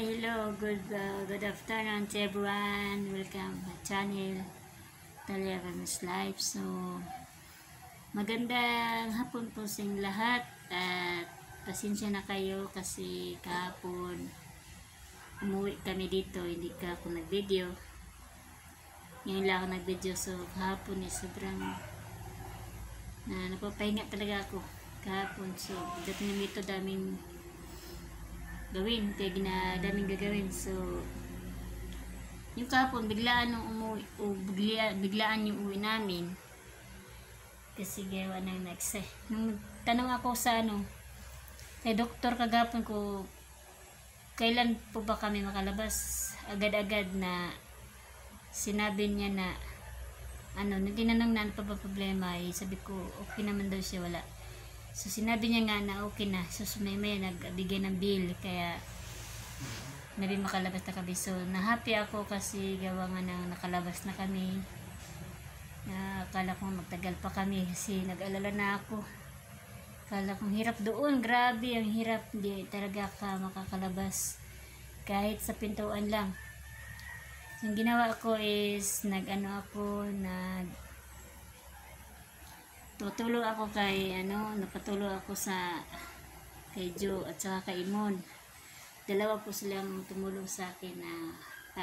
Hello, good afternoon to everyone. Welcome to my channel, Talia Ramos Life. So, magandang hapon po sa inyong lahat at pasensya na kayo kasi kahapon umuwi kami dito, hindi ka ako nag-video. Ngayon lang ako nag-video, so kahapon sobrang napapahinga talaga ako kahapon. So, dating dito daming gawin, kaya daming gagawin. So, yung kahapon, biglaan nung umuwi, biglaan yung uwi namin. Kasi gawa ng next nung tanong ako sa kay doktor kagapon ko, kailan po ba kami makalabas? Agad-agad na sinabi niya na, nung tinanong na ano pa ba problema, sabi ko, okay naman daw siya, wala. So, sinabi niya nga na okay na. So, sumay nagbigay ng bill. Kaya, nabi makalabas na kami. So, na-happy ako kasi gawa nga na nakalabas na kami. Akala ko magtagal pa kami kasi nag-alala na ako. Akala kong hirap doon. Grabe, ang hirap. Hindi talaga ka makakalabas. Kahit sa pintuan lang. So, yung ginawa ko is, tutulong ako kay napatulong ako kay Joe at saka kay Imon. Dalawa po silang tumulong sa akin na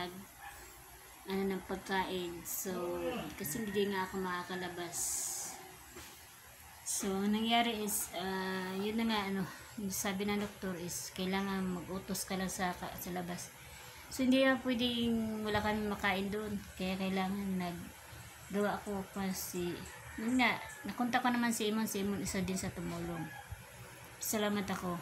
ng pagkain. So kasi hindi nga ako makakalabas. So nangyari is yun na nga yung sabi ng doktor is kailangan mag-utos ka lang sa labas. So hindi na pwedeng wala kami makain doon. Kaya kailangan naggawa ako kasi yun nga, nakunta ko naman si Imon isa din sa tumulong. Salamat ako.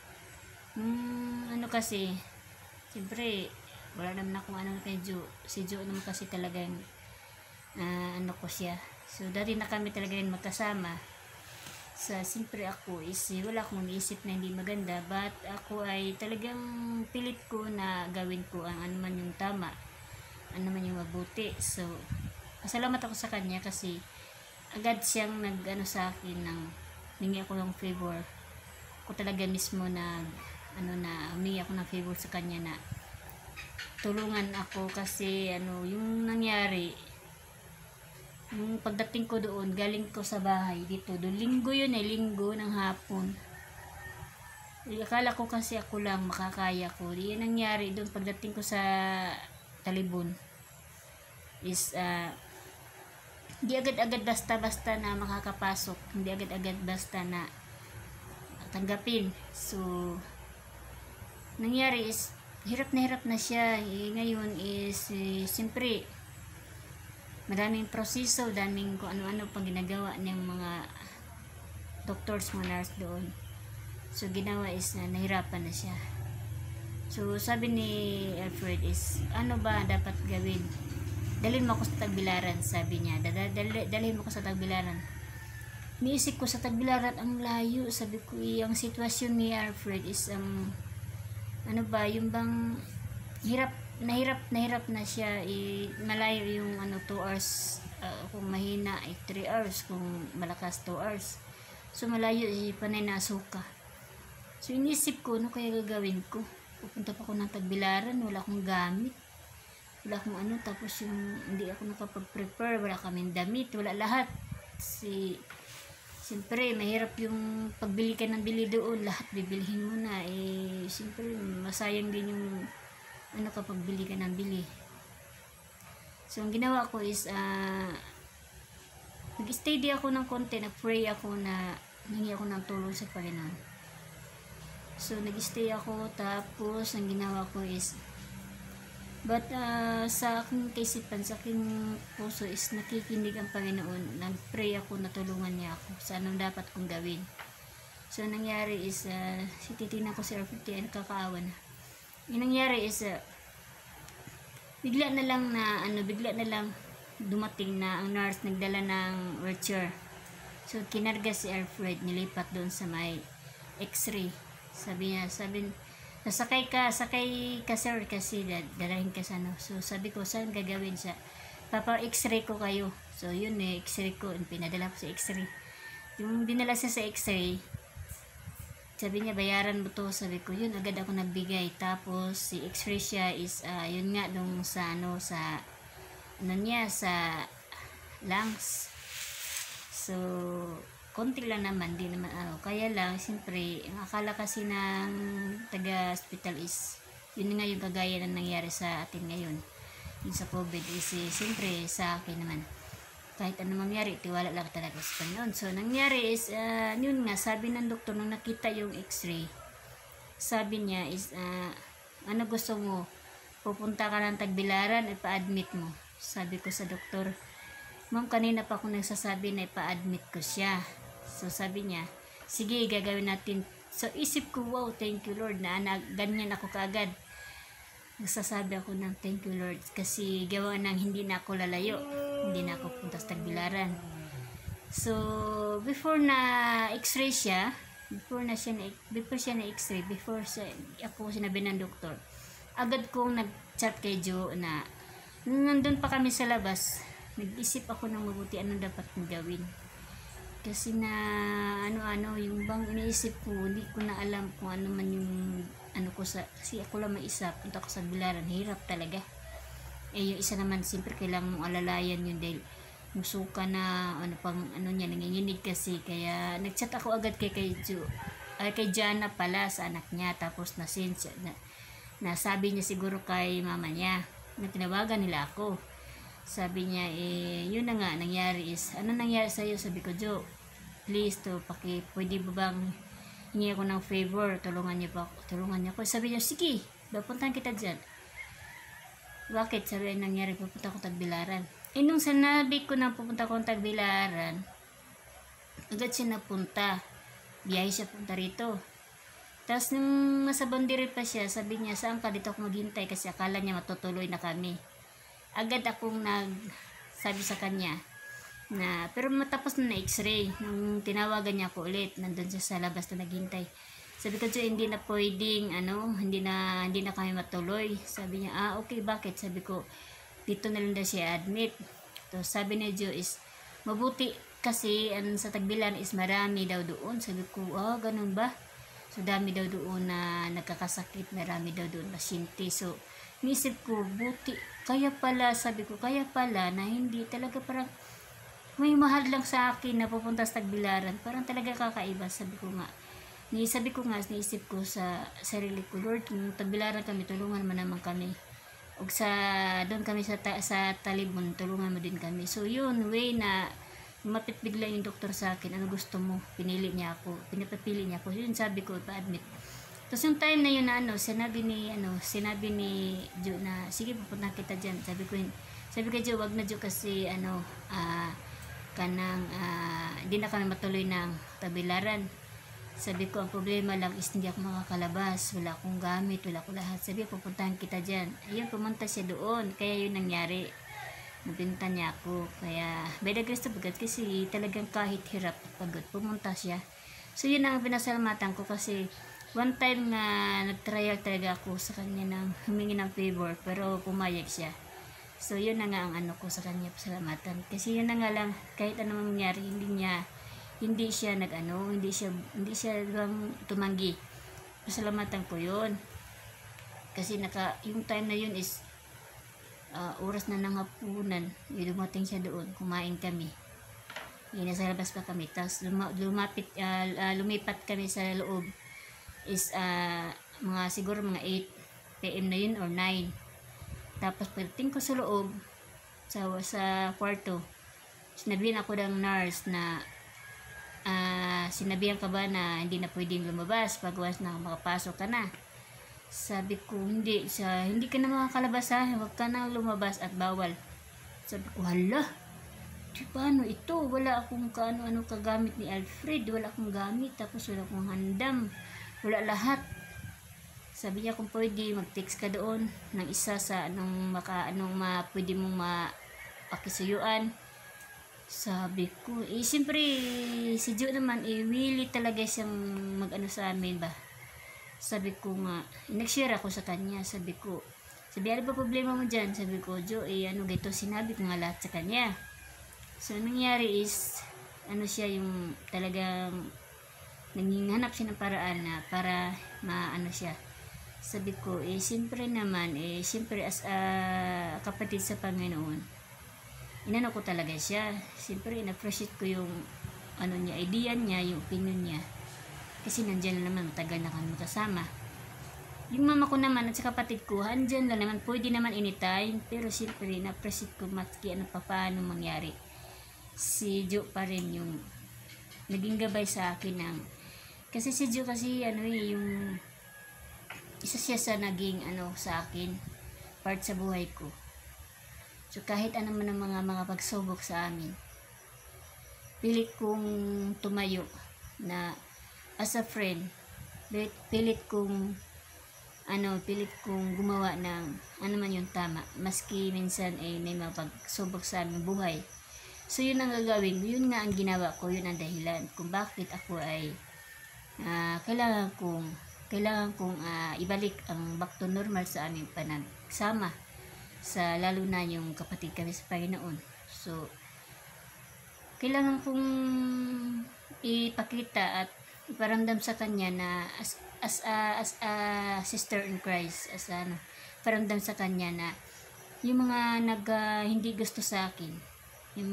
Kasi, siyempre, wala naman akong kay Joe. Si Joe naman kasi talagang, ko siya. So, dati na kami talaga rin magkasama. Siyempre ako wala akong naisip na hindi maganda. But ako ay talagang pilit ko na gawin ko ang man yung tama. Man yung mabuti. So, salamat ako sa kanya kasi, agad siyang sa akin humingi ako ng favor. Ako talaga mismo humingi ako ng favor sa kanya na tulungan ako kasi yung nangyari yung pagdating ko doon, galing ko sa bahay dito, linggo yun linggo ng hapon. Akala ko kasi ako lang makakaya ko. Yan nangyari doon pagdating ko sa Talibon is hindi agad-agad basta-basta na makakapasok. Hindi agad-agad basta na tanggapin. So, nangyari is, hirap na siya. Ngayon is, siyempre, maraming proseso, daming kung ano-ano pang ginagawa ng mga doctors, mga nurse doon. So, ginawa is, nahirapan na siya. So, sabi ni Alfred is, ano ba dapat gawin? Dalhin mo ako sa Tagbilaran, sabi niya. Dalhin mo ako sa Tagbilaran. Niisip ko sa Tagbilaran, ang layo. Sabi ko, ang sitwasyon ni Alfred is, yung bang nahirap na siya. Malayo yung 2 hours. Kung mahina, 3 hours. Kung malakas, 2 hours. So, malayo, panay na asuka. So, inisip ko, ano kaya gagawin ko? Pupunta pa ako ng Tagbilaran, wala akong gamit. Wala akong tapos yung hindi ako nakapag-prepare, wala kaming damit, wala lahat. Siyempre, mahirap yung pagbili ka ng bili doon, lahat bibilihin mo na. Siyempre, masayang din yung kapag bili ka ng bili. So, ang ginawa ko is, nag-stay di ako ng konti, nag-pray ako na hingi ako ng tulong sa Panginoon. So, nag-stay ako, tapos, ang ginawa ko is, but sa aking kaisipan, sa aking puso is nakikinig ang Panginoon. Nag-pray ako, natulungan niya ako sa anong dapat kong gawin. So, nangyari is, titignan ko si R50, kakaawa na. Yung nangyari is, bigla na lang dumating na ang nurse, nagdala ng wheelchair. So, kinarga si Alfred, nilipat doon sa may x-ray. Sabi sakay ka sir kasi dalahin ka sa So sabi ko, saan gagawin siya? Papa-x-ray ko kayo. So yun x-ray ko, pinadala ko sa x-ray. Yung dinala siya sa x-ray, sabi niya bayaran mo to, sabi ko yun agad ako nagbigay. Tapos si x-ray siya is yun nga dong sa ano sa ano niya sa lungs. So konti lang naman, di naman ano. Kaya lang siyempre ang akala kasi ng taga hospital is yun nga yung kagaya na nangyari sa atin ngayon yung sa COVID is siyempre sa akin naman kahit ano mangyari, tiwala lang talaga sa Panginoon. So, nangyari is, yun nga, sabi ng doktor, nung nakita yung x-ray, sabi niya is, ano gusto mo? Pupunta ka ng Tagbilaran, ipa-admit mo. Sabi ko sa doktor, ma'am, kanina pa ako nagsasabi na ipa-admit ko siya. So, sabi niya, sige, gagawin natin. So, isip ko, wow, thank you Lord, na ganyan ako kaagad. Nagsasabi ako ng thank you Lord kasi gawa ng hindi na ako lalayo, hindi na ako punta sa Tagbilaran. So before na x-ray siya, before siya na x-ray, ako sinabi ng doktor, agad kong nag-chat kay Joe na nandun pa kami sa labas, nag-isip ako ng mabuti anong dapat kong gawin. Kasi na ano-ano yung bang iniisip ko, hindi ko na alam kung ano man yung ano ko kasi ako lang may isa, punta ko sa Tagbilaran, hirap talaga. Yung isa naman siyempre kailangan mong alalayan yun dahil musuka na ano pang ano niya, nanginginig kasi. Kaya nagchat ako agad kay Jana pala sa anak niya, tapos nasabi niya siguro kay mama niya na tinawagan nila ako. Sabi niya yun na nga nangyari is, ano nangyari sa'yo? Sabi ko, Jo, please to pwede ba bang hingi ako ng favor, tulungan niya ako. Sabi niya, sige, pupuntahan kita dyan. Bakit? Sabi niya, nangyari, pupunta ko Tagbilaran. Nung sanabi ko na pupunta ko Tagbilaran, agad siya napunta. Biyahe siya punta rito. Tapos nung nasa boundary pa siya, sabi niya, saan ka? Dito ako maghintay kasi akala niya matutuloy na kami. Agad akong sabi sa kanya, pero matapos na x-ray, nung tinawagan niya ako ulit, nandun siya sa labas na naghintay. Sabi ko, Jo, hindi na pwedeng, hindi na kami matuloy. Sabi niya, okay, bakit? Sabi ko, dito na lang daw siya admit. So, sabi niya, Jo, is, mabuti kasi sa Tagbilaran is marami daw doon. Sabi ko, ganun ba? So, dami daw doon na nagkakasakit, marami daw doon pasyente. So, nisip ko, buti, sabi ko, kaya pala na hindi talaga parang, may mahal lang sa akin na pupunta sa Tagbilaran. Parang talaga kakaiba. Sabi ko, niisip ko sa sarili ko, Lord, kung Tagbilaran kami, tulungan mo naman kami. O doon kami sa Talibon, tulungan mo din kami. So yun, way na mapit bigla yung doktor sa akin, ano gusto mo? Pinapapili niya ako. Yun sabi ko, pa-admit. Tapos yung time na yun na sinabi ni Jo na, sige, pupunta kita dyan. Sabi ko Jo, wag na Jo kasi hindi na kami matuloy ng Tagbilaran. Sabi ko, ang problema lang is hindi ako makakalabas, wala akong gamit, wala akong lahat. Sabi ko, pupuntahan kita dyan. Ayun, pumunta siya doon, kaya yun nangyari, nabinta niya ako. Kaya by the grace of God, kasi talagang kahit hirap at pagod, pumunta siya. So yun ang pinasalamatan ko kasi one time na nag-trial talaga ako sa kanya ng humingi ng favor, pero pumayag siya. So yun na nga ang ko sa kanya, pasalamatan. Kasi yun na nga lang, kahit anong mangyari, hindi siya hindi siya lang tumanggi. Pasalamatan ko yun. Kasi yung time na yun is oras na ng hapunan, dumating siya doon, kumain kami. Nasa labas pa kami. Tapos lumipat kami sa loob is siguro mga 8 PM na yun or 9. Tapos pagdating ko sa loob, sa kwarto, sinabihan ako ng nurse na sinabihan ka ba na hindi na pwedeng lumabas pag once na makapasok ka na. Sabi ko, hindi ka na makakalabas huwag ka na lumabas at bawal. Sabi ko, hala, paano ito? Wala akong kaano-ano kagamit ni Alfred, wala akong gamit, tapos wala akong handam, wala lahat. Sabi niya kung pwede mag-text ka doon ng isa sa pwede mong mapakisuyuan. Sabi ko, siyempre si Jo naman, willing talaga siyang sa amin ba. Sabi ko nga, nag-share ako sa kanya. Sabi, ano ba problema mo dyan? Sabi ko, Jo, ganito, sinabi ko nga lahat sa kanya. So, nangyari is, siya yung talagang nanghihanap siya ng paraan na para maano siya. Sabi ko, siyempre naman, siyempre as a kapatid sa Panginoon, inano ko talaga siya. Siyempre, in-appreciate ko yung ano niya, idea niya, yung opinion niya. Kasi nandyan lang naman, matagal na kami kasama. Yung mama ko naman at sa kapatid ko, andyan lang naman, pwede naman anytime. Pero siyempre, in-appreciate ko maski ano pa paano mangyari. Si Jo pa rin yung naging gabay sa akin ng, kasi si Jo kasi ano yung isa siya sa naging ano sa akin, part sa buhay ko. So kahit ano man ang mga pagsubok sa amin, pilit kong tumayo na as a friend, pilit kong gumawa ng ano man yung tama, maski minsan may mga pagsubok sa aming buhay. So yun ang gagawin, yun nga ang ginawa ko, yun ang dahilan kung bakit ako ay kailangan kong ibalik ang back to normal sa aming panagsama, sa lalo na yung kapatid kami sa Panginoon. So kailangan kong ipakita at iparamdam sa kanya na as a sister in Christ, paramdam sa kanya na yung mga hindi gusto sa akin, yung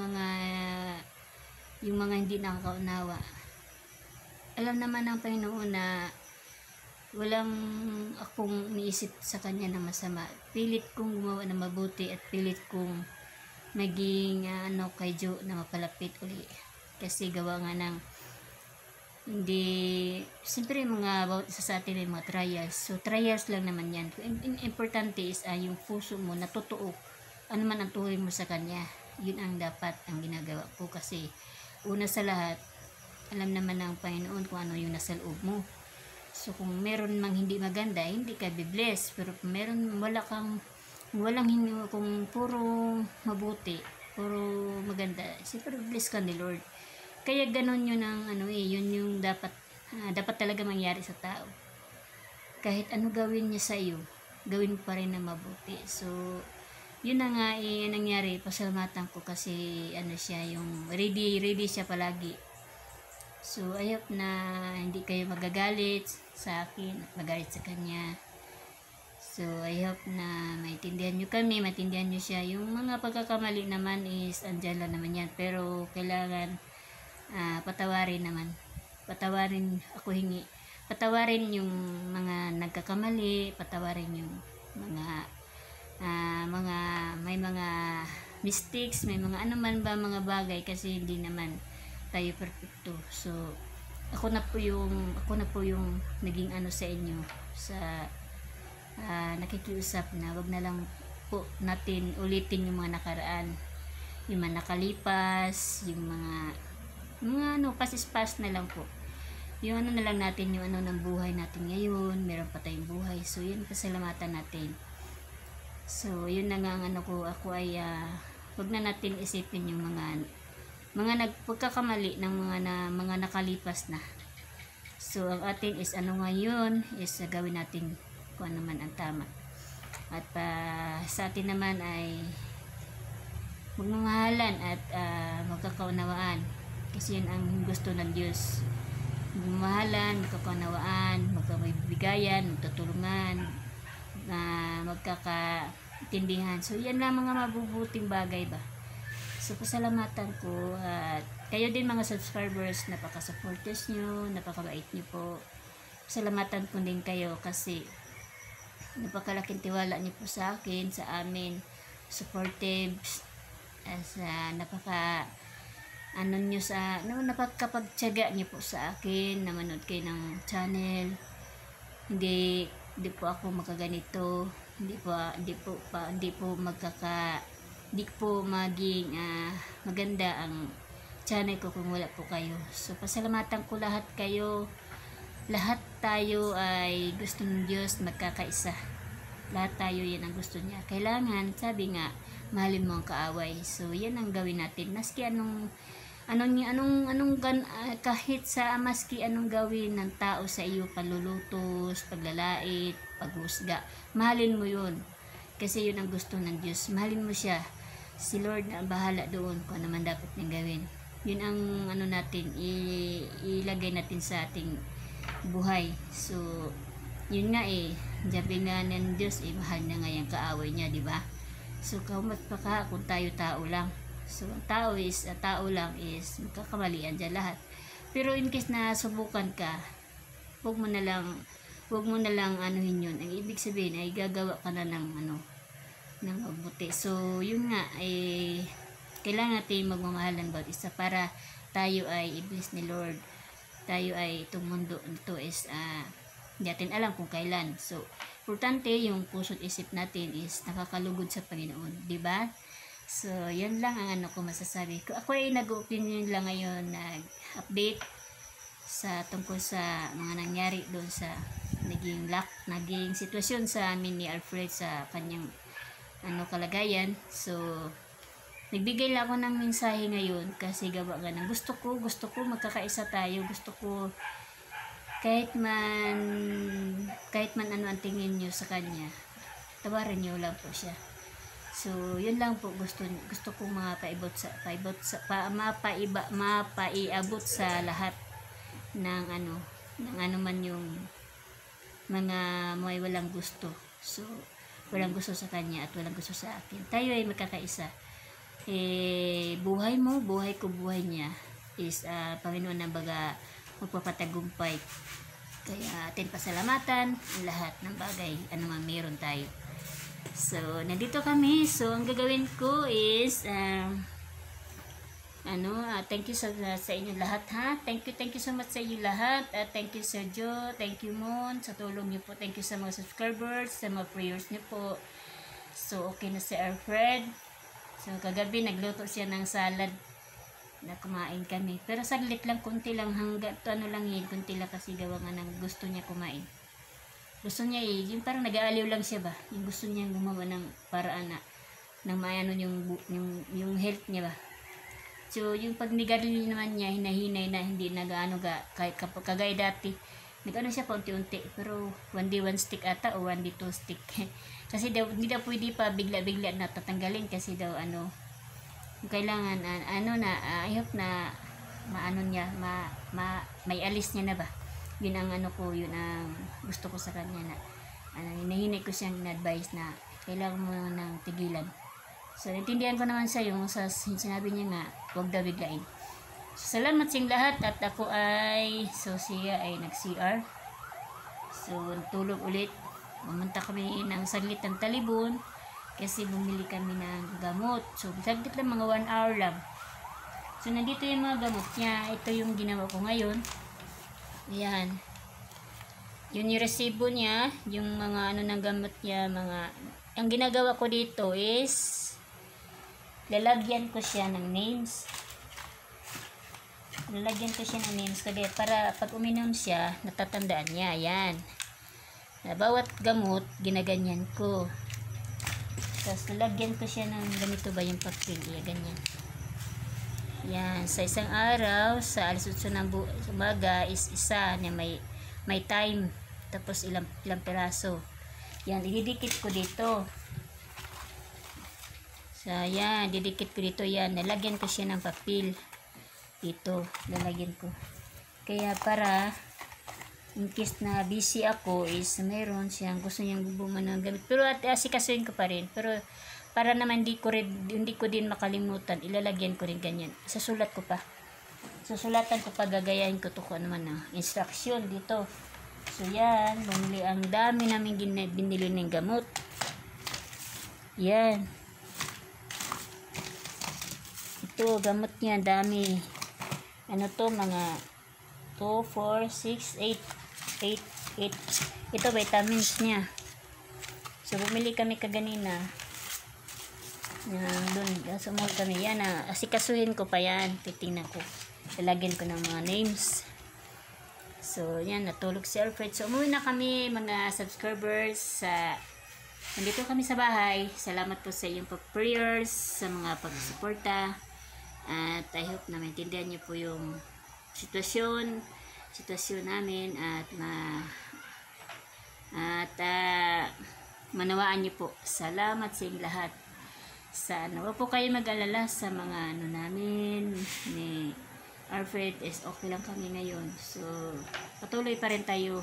mga hindi nakakaunawa, alam naman ng Panginoon na walang akong iniisip sa kanya na masama. Pilit kong gumawa ng mabuti at pilit kong maging kay Jo na mapalapit uli. Kasi gawa nga ng hindi, siyempre mga bawat isa sa atin ay mga trials. So trials lang naman yan. Importante is yung puso mo na totoo. Ano man ang tuloy mo sa kanya, yun ang dapat ang ginagawa ko. Kasi una sa lahat, alam naman ng Panginoon kung ano yung nasa loob mo. So kung meron mang hindi maganda, hindi ka bibless. Pero kung kung puro mabuti, puro maganda, siyempre bless ka ni Lord. Kaya ganon yun ang yun yung dapat talaga mangyari sa tao. Kahit ano gawin niya sa iyo, gawin mo pa rin na mabuti. So yun na nga nangyari, pasalamatan ko kasi siya yung ready siya palagi. So I hope na hindi kayo magagalit sa akin at magalit sa kanya. So I hope na maintindihan nyo kami, maintindihan nyo siya. Yung mga pagkakamali naman is andyan lang naman yan, pero kailangan patawarin naman. Patawarin yung mga nagkakamali, patawarin yung may mga mistakes, may mga mga bagay, kasi hindi naman tayo perfecto. So ako na po yung naging sa inyo, sa nakikiusap na wag na lang po natin ulitin yung mga nakaraan, yung mga nakalipas, yung mga pasis-pas na lang po. Yung na lang natin, yung ng buhay natin ngayon, meron pa tayong buhay. So yun, pasalamatan natin. So yun na nga ako ay wag na natin isipin yung mga nagpagkakamali ng mga nakalipas na. So ang atin is ngayon is gawin natin kung ano man ang tama. At sa atin naman ay magmamahalan at magkakaunawaan, kasi yun ang gusto ng Diyos. Magmamahalan, magkakaunawaan, magkakaibigayan, magtutulungan, magkakaintindihan. So yan lang mga mabubuting bagay ba. So pasalamatan ko at kayo din mga subscribers, napaka-supporters nyo, napakabait nyo po. Pasalamatan ko din kayo kasi napakalaking tiwala niyo po sa akin, sa amin, supportive, napakapagtiyaga niyo po sa akin na manood kayo ng channel. Hindi po ako makaganito, hindi po maging maganda ang channel ko kung wala po kayo. So pasalamatan ko lahat kayo. Lahat tayo ay gusto ng Diyos, magkakaisa. Lahat tayo, yan ang gusto niya. Kailangan, sabi nga, mahalin mo ang kaaway. So yan ang gawin natin. Maski kahit sa maski anong gawin ng tao sa iyo, panlulutos, paglalait, paghusga, mahalin mo yun. Kasi yun ang gusto ng Diyos. Mahalin mo siya. Si Lord na bahala doon kung ano man dapat niyang gawin. Yun ang ano natin, ilagay natin sa ating buhay. So, yun nga sabi nga ng Diyos mahal na nga yung kaaway niya, di ba? So, kaumat pa ka kung tayo tao lang. So, tao lang is magkakamalian dyan lahat. Pero in case na subukan ka, huwag mo na lang anuhin yun. Ang ibig sabihin ay gagawa ka na ng ng mabuti. So, yun nga kailangan natin magmamahal ng bawat isa para tayo ay i-bless ni Lord. Tayo ay itong mundo nito is hindi natin alam kung kailan. So, importante yung puso't isip natin is nakakalugod sa Panginoon, di ba? So, yan lang ang ko masasabi ko. Ako ay nag-opinion lang ngayon, nag-update sa tungkol sa mga nangyari doon sa naging sitwasyon sa amin ni Alfred sa kanyang kalagayan. So, nagbigay lang ako ng mensahe ngayon kasi gawa nga ng gusto ko magkakaisa tayo. Gusto ko kahit man ano ang tingin nyo sa kanya, tawarin nyo lang po siya. So, yun lang po gusto ko mapaiabot sa lahat ng ng man yung mga may walang gusto. So, walang gusto sa kanya at walang gusto sa akin. Tayo ay magkakaisa. Buhay mo, buhay ko, buhay niya is Panginoon na baga magpapatagumpay. Kaya atin pasalamatan ang lahat ng bagay man meron tayo. So, nandito kami. So, ang gagawin ko is thank you sa inyo lahat, ha. Thank you so much sa inyo lahat. Thank you Sir Joe, thank you Mon sa tulong niyo po. Thank you sa mga subscribers, sa mga prayers niyo po. So, okay na si Alfred. So, kagabi nagluto siya ng salad na kumain kami. Pero saglit lang, kunti lang, hanggang kunti lang kasi gawa nga ng gusto niya kumain. Gusto niya yung parang nag-aaliw lang siya ba? Yung gusto niya gumawa ng paraan na ng maano yung health niya ba? So, yung pagnigarilyo naman niya, hinahinay na, hindi nag-ano kagaya dati. Nag-ano siya paunti-unti, pero 1 day 1 stick ata o 1 day 2 stick. Kasi daw, hindi daw pwede pa bigla-bigla na tatanggalin kasi daw kailangan I hope na may alis niya na ba. Yun ang yun ang gusto ko sa kanya na hinahinay ko siyang na-advise na kailangan mo nang tigilan. So, naintindihan ko naman siya yung sinabi niya nga, huwag daw biglain. So, salamat sa lahat at ako siya ay nag-CR. So, tulog ulit. Pumunta kami ng saglit ng Talibon kasi bumili kami ng gamot. So, saglit lang, mga 1 hour lang. So, nandito yung mga gamot niya. Ito yung ginawa ko ngayon. Ayan. Yun yung resibo niya, yung mga ng gamot niya, ang ginagawa ko dito is lalagyan ko siya ng names. Kaya para pag uminom siya, natatandaan niya. Ayan. Na bawat gamot, ginaganyan ko. Tapos lalagyan ko siya ng ganito ba yung papel. Ganyan. Yan. Sa isang araw, sa alas 8 ng umaga is isa na may time. Tapos ilang piraso. Yan. Ididikit ko dito. So, yan. Didikit ko dito. Yan. Nalagyan ko siya ng papel. Dito. Lalagyan ko. Kaya para in case na busy ako is mayroon siyang gusto niyang bubuman ng gamit. Pero asikasuhin ko pa rin. Pero para naman hindi ko din makalimutan, ilalagyan ko rin ganyan. Susulatan ko pa, gagayahin ko to kung ano man instruction dito. So yan, ang dami namin binili ng gamot. Yan. Ito, gamot niya, dami. Mga 2, 4, 6, 8. Ito, vitamins niya. So, bumili kami kaganina. Doon, sa mall kami. Yan, asikasuhin ko pa yan. Titingnan ko. Lalagyan ko ng mga names. So, yan, natulog si Alfred. So, umuwi na kami, mga subscribers. Nandito kami sa bahay. Salamat po sa iyong prayers, sa mga pagsuporta. At I hope na maintindihan niyo po yung sitwasyon namin at manawaan niyo po. Salamat sa inyong lahat. sa ano, wag po kayo mag-alala sa mga ano namin ni Alfred is okay lang kami ngayon. So patuloy pa rin tayo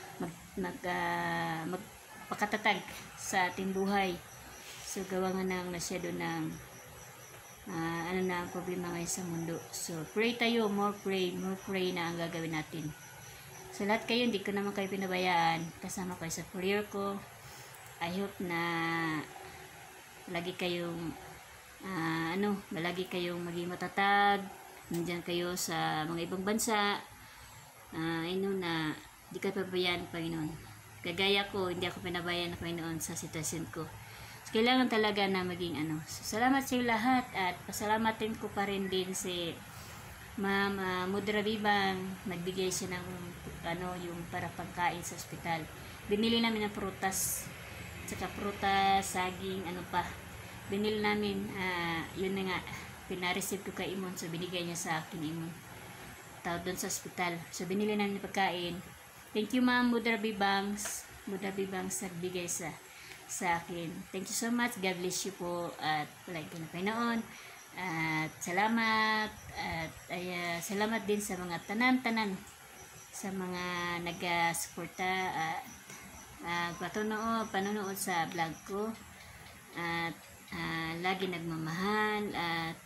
magpakatatag sa ating buhay. So gawa nga ng masyado ng ano na ang problema ngayon sa mundo. So pray tayo, more pray na ang gagawin natin. So lahat kayo, hindi ko naman kayo pinabayaan, kasama kayo sa prayer ko. I hope na lagi kayong malagi kayong maging matatag. Nandiyan kayo sa mga ibang bansa. Na hindi kayo pabayaan ng Panginoon. Kagaya ko, hindi ako pinabayaan ng Panginoon sa sitwasyon ko. So, kailangan talaga na maging So, salamat sa lahat at pasalamatin ko pa rin din si Ma'am Mudra Bibang. Nagbigay siya ng yung para pagkain sa ospital. Binili namin ng prutas. Tsaka prutas, saging, binili namin, yun na nga, pinareceive ko kay Imon, so binigay niya sa akin, Imon, tawag doon sa ospital. So binili namin ng pagkain. Thank you Ma'am Mudra Bibangs nagbigay sa akin. Thank you so much, God bless you po, at like na Panginoon, at salamat, at salamat din sa mga tanan sa mga nag-suporta at panonood sa vlog ko, at lagi nagmamahal at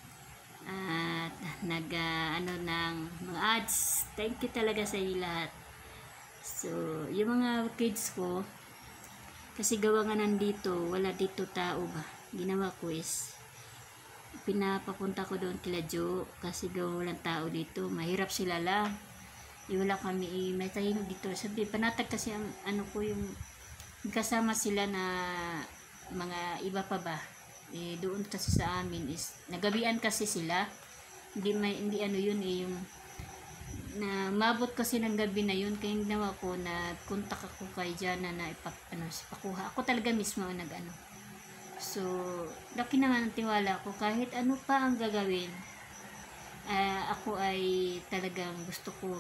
ng mga ads. Thank you talaga sa inyo lahat. So yung mga kids ko, kasi gawa nga nandito, wala dito tao ba, ginawa ko is pinapapunta ko doon kila Jo, kasi gawa walang tao dito, mahirap sila lang. Wala kami, may tahimik dito. Sabi, panatag kasi ang ko yung kasama sila na mga iba pa ba. Doon kasi sa amin is nagabian kasi sila. Hindi yung na mabot kasi ng gabi na yun, kaya ginawa ko na kontak ako kay Jana na ipakuha. Ako talaga mismo ang So, laki naman ang tiwala ko kahit ano pa ang gagawin. Ako ay talagang gusto ko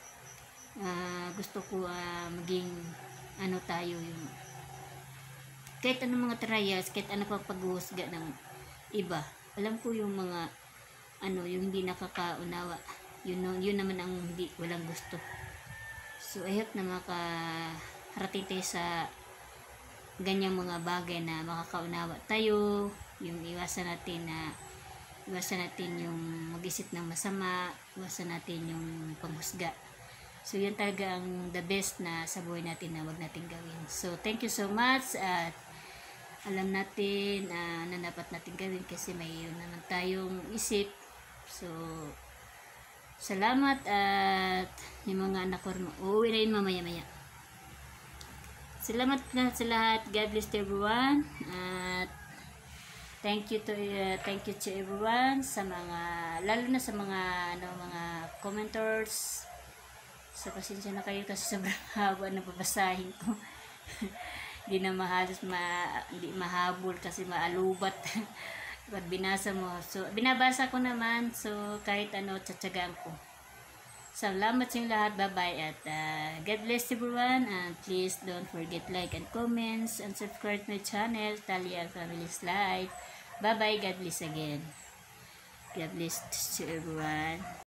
maging tayo yung kahit anong mga trials, kahit ano pa paghuhusga ng iba. Alam ko yung mga yung hindi nakakaunawa. Yun naman ang walang gusto. So I hope na makarating tayo sa ganyang mga bagay na makakaunawa tayo, yung iwasan natin yung mag-isip ng masama, iwasan natin yung panghusga. So yan talaga ang the best na sa buhay natin na wag natin gawin. So thank you so much, at alam natin na dapat natin gawin kasi may naman tayong isip. So salamat, at yung mga anak ko uuwi na yun mamaya. Salamat na sa lahat. God bless to everyone, at thank you to everyone, sa mga lalo na sa mga mga commenters. So pasensya na kayo kasi sobrang haba na babasahin ko. Hindi na hindi mahabol kasi maalubat. Pag binasa mo. So binabasa ko naman, so kahit tsatsagaan ko. Salamat sa lahat. Bye-bye, at God bless everyone, and please don't forget like and comments and subscribe my channel, Talia Family's Life. Bye-bye. God bless again. God bless to everyone.